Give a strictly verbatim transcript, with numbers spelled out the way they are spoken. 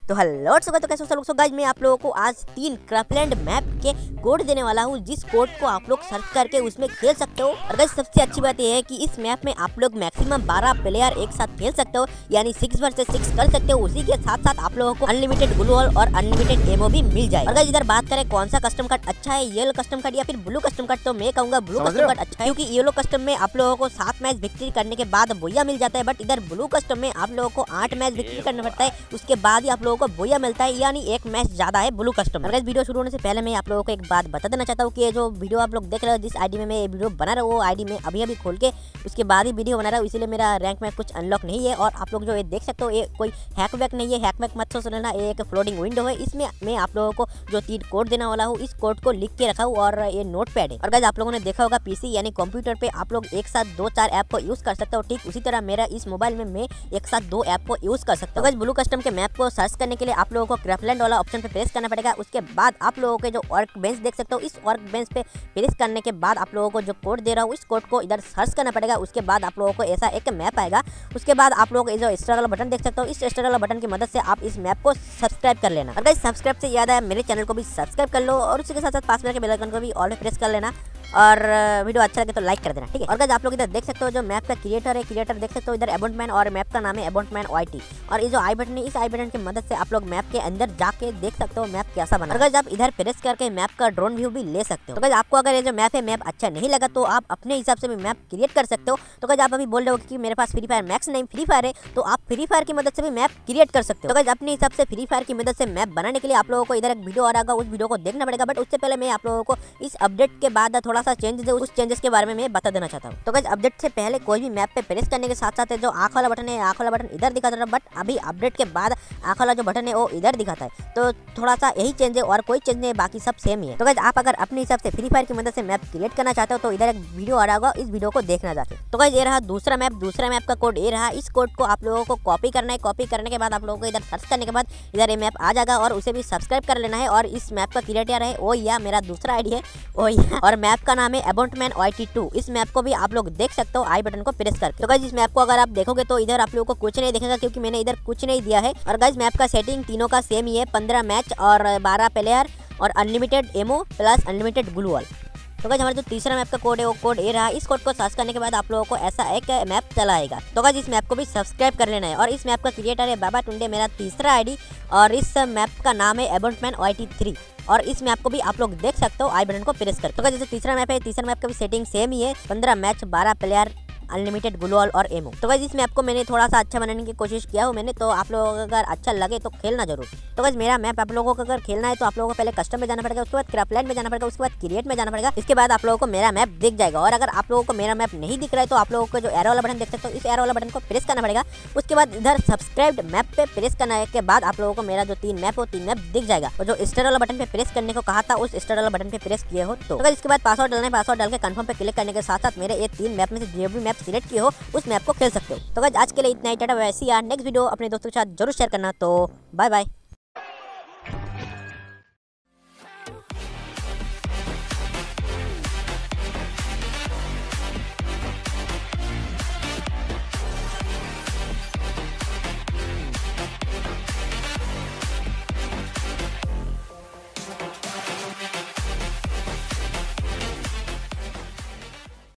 तो हेलो तो कैसे हो लोग। गाइस मैं आप लोगों को आज तीन क्रैफलैंड मैप के कोड देने वाला हूँ, जिस कोड को आप लोग सर्च करके उसमें खेल सकते हो। और गाइस सबसे अच्छी बात यह है कि इस मैप में आप लोग मैक्सिमम बारह प्लेयर एक साथ खेल सकते हो, यानी सिक्स वर्सेस सिक्स कर सकते हो। उसी के साथ साथ आप लोगों को अनलिमिटेड ग्लू वॉल और अनलिमिटेड एमओ भी मिल जाए। और गाइस इधर बात करें कौन सा कस्टम कार्ड अच्छा है, येलो कस्टम कार्ड या फिर ब्लू कस्टम कार्ड, तो मैं कहूंगा ब्लू कस्टम कार्ड अच्छा है, क्योंकि येलो कस्टम में आप लोगों को सात मैच विक्ट्री करने के बाद बोया मिल जाता है, बट इधर ब्लू कस्टम में आप लोगों को आठ मैच विक्ट्री करना पड़ता है, उसके बाद ही आप लोगों को बोया मिलता है, यानी एक मैच ज्यादा है ब्लू कस्टम। अगर इस वीडियो शुरू होने से पहले मैं आप लोगों को एक बात बता देना चाहता हूँ कि ये जो वीडियो आप लोग देख रहे हो, जिस आईडी में मैं ये वीडियो बना रहा हूँ, वो आईडी में अभी अभी खोल के उसके बाद ही वीडियो बना रहा हूँ, इसीलिए मेरा रैंक में कुछ अनलॉक नहीं है। और आप लोग जो ये देख सकते हो, ये कोई हैक वैक नहीं है, हैक वैक मत सोच लेना, ये एक फ्लोटिंग विंडो है। इसमें मैं आप लोगों को जो तीन कोड देने वाला हूँ, इस कोड को लिख के रखा हूँ और ये नोट पैड है। और गाइस आप लोगों ने देखा होगा पीसी यानी कंप्यूटर पे आप लोग एक साथ दो चार ऐप को यूज कर सकते हो, ठीक उसी तरह मेरा इस मोबाइल में मैं एक साथ दो ऐप को यूज कर सकता हूँ। गाइस ब्लू कस्टम के मैप को सर्च करने के लिए आप लोगों को क्रैफलैंड वाला ऑप्शन पे प्रेस करना पड़ेगा। उसके बाद आप लोगों के जो वर्क बेंच देख सकते हो, इस वर्क बेंच पे प्रेस करने के बाद आप लोगों को जो कोड दे रहा हूँ, इस कोड को इधर सर्च करना पड़ेगा। उसके बाद आप लोगों को ऐसा एक मैप आएगा। उसके बाद आप लोग जो एक्स्ट्रा वाला बटन देख सकते हो, इस एक्स्ट्रा वाला बटन की मदद से आप इस मैप को सब्सक्राइब कर लेना। और गाइस सब्सक्राइब से याद है, मेरे चैनल को भी सब्सक्राइब कर लो और उसी के साथ साथ पास में के बेल आइकन को भी ऑल पे प्रेस कर लेना, और वीडियो अच्छा लगे तो लाइक कर देना, ठीक है। और गाइस आप लोग इधर देख सकते हो जो मैप का क्रिएटर है, क्रिएटर देख सकते हो इधर एबोटमैन, और मैप का नाम है एबोटमैन वाईटी। और ये जो आई बटन है, इस आई बटन की मदद से आप लोग मैप के अंदर जाके देख सकते हो मैप कैसा बना। और गाइस आप इधर प्रेस करके मैप का ड्रोन व्यू भी ले सकते हो। तो गाइस आपको अगर ये जो मैप है मैप अच्छा नहीं लगा तो आप अपने हिसाब से भी मैप क्रिएट कर सकते हो। तो गाइस आप अभी बोल रहे हो कि मेरे पास फ्री फायर मैक्स नहीं फ्री फायर है, तो आप फ्री फायर की मदद से भी मैप क्रिएट कर सकते हो। तो गाइस अपने हिसाब से फ्री फायर की मदद से मैप बनाने के लिए आप लोगों को इधर एक वीडियो आ रहा होगा, उस वीडियो को देखना पड़ेगा। बट उससे पहले मैं आप लोगों को इस अपडेट के बाद थोड़ा सा चेंज है, उस चेंजेस के बारे में मैं बता देना चाहता हूँ। तो गाइस अपडेट से पहले कोई भी मैप पे प्रेस करने के साथ साथ जो आंख वाला बटन है, आंख वाला बटन इधर दिखाता था, बट अभी अपडेट के बाद आंख वाला जो बटन है वो इधर दिखाता है। तो थोड़ा सा यही चेंज है और कोई चेंज नहीं है, बाकी सब सेम ही है। तो गाइस आप अगर अपने हिसाब से फ्री फायर की मदद से मैप क्रिएट करना चाहते हो तो इधर एक वीडियो आ रहा होगा, इस वीडियो को देखना जाके। तो गाइस ये रहा दूसरा मैप, दूसरा मैप का कोड ये रहा। इस कोड को आप लोगों को कॉपी करना है, कॉपी करने के बाद आप लोगों को इधर सर्च करने के बाद इधर ये मैप आ जाएगा और उसे भी सब्सक्राइब कर लेना है। और इस मैप का क्रिएटर है ओ या मेरा दूसरा आईडी है ओ या, और मैप का नाम है एबोटमैन वाईटी टू। इस मैप को भी आप लोग देख सकते हो आई बटन को प्रेस करके। तो गाइस इस मैप को अगर आप देखोगे तो इधर आप लोगों को कुछ नहीं दिखेगा, क्योंकि मैंने इधर कुछ नहीं दिया है। और गाइस मैप का सेटिंग तीनों का सेम ही है, पंद्रह मैच और बारह प्लेयर और unlimited ammo plus unlimited gloo wall. तो गाइस हमारा जो तीसरा मैप का कोड है वो कोड ए रहा। इस कोड को सर्च करने के बाद आप लोगों को ऐसा एक मैप चला आएगा। तो गाइस इस मैप को भी सब्सक्राइब कर लेना है। और इस मैप का क्रिएटर है बाबा टुंडे, मेरा तीसरा आईडी, और इस मैप का नाम है एबोटमैन वाईटी थ्री। और इस मैप को भी आप लोग देख सकते हो आई बटन को प्रेस करके। तो गाइस जैसे तीसरा मैप है, तीसरा मैप का भी सेटिंग सेम ही है, पंद्रह मैच बारह प्लेयर अनलिमिटेड ग्लू वॉल और एमओ। तो गाइस इस मैप को मैंने थोड़ा सा अच्छा बनाने की कोशिश किया हूँ मैंने, तो आप लोगों को अगर अच्छा लगे तो खेलना जरूर। तो गाइस मेरा मैप आप लोगों को अगर खेलना है तो आप लोगों को पहले कस्टम में जाना पड़ेगा, उसके बाद क्रैफलैंड में जाना पड़ेगा, उसके बाद क्रिएट में जाना पड़ेगा, इसके बाद आप लोगों को मेरा मैप दिख जाएगा। और अगर आप लोगों को मेरा मैप नहीं दिख रहा है तो आप लोगों को जो एरो वाला बटन देख सकते हो, इस एरो वाला बटन को प्रेस करना पड़ेगा। उसके बाद इधर सब्सक्राइब मैप पे प्रेस करने के बाद आप लोगों को मेरा जो तीन मैप हो तीन मैप दिख जाएगा। और जो स्टार वाला बटन पे प्रेस करने को कहा था, उस स्टार वाला बटन पे प्रेस किए हो तो गाइस इसके बाद पासवर्ड डालना है, पासवर्ड डाल के कंफर्म पे क्लिक करने के साथ साथ मेरे ये तीन मैप में से जो भी मैप सिलेक्ट किए हो उस मैप को खेल सकते हो। तो गाइस आज के लिए इतना ही, टाटा, वैसे यार नेक्स्ट वीडियो अपने दोस्तों के साथ जरूर शेयर करना। तो बाय बाय।